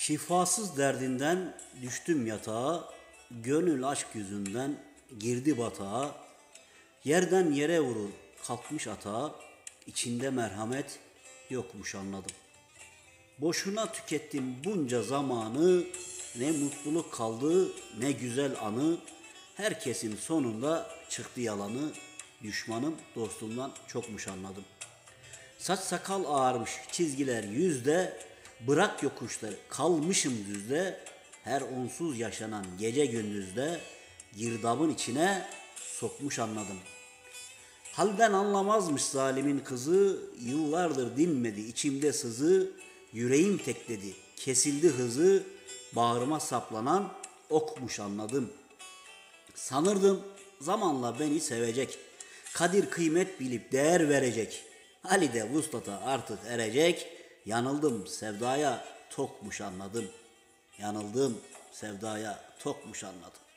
Şifasız derdinden düştüm yatağa, gönül aşk yüzünden girdi batağa. Yerden yere vurur kalkmış atağa, içinde merhamet yokmuş anladım. Boşuna tükettim bunca zamanı, ne mutluluk kaldı ne güzel anı. Herkesin sonunda çıktı yalanı, düşmanım dostumdan çokmuş anladım. Saç sakal ağarmış çizgiler yüzde, bırak yokuşları kalmışım düzde. Her onsuz yaşanan gece gündüzde, girdabın içine sokmuş anladım. Halden anlamazmış zalimin kızı, yıllardır dinmedi içimde sızı. Yüreğim tekledi kesildi hızı, bağrıma saplanan okmuş anladım. Sanırdım zamanla beni sevecek, kadir kıymet bilip değer verecek. Halide vuslata artık erecek, yanıldım sevdaya tokmuş anladım. Yanıldım sevdaya tokmuş anladım.